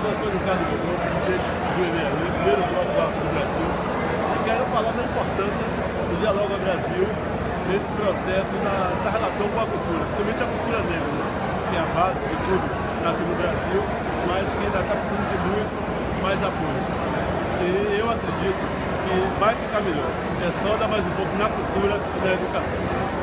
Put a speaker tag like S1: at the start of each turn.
S1: sou Antônio Carlos Godô, presidente do ENEAI, primeiro bloco do Afro do Brasil, e quero falar da importância do Dialoga Brasil nesse processo dessa relação com a cultura, principalmente a cultura negra, né? Que é a base de tudo aqui no Brasil, mas que ainda está precisando de muito mais apoio. E eu acredito que vai ficar melhor. É só dar mais um pouco na cultura e na educação.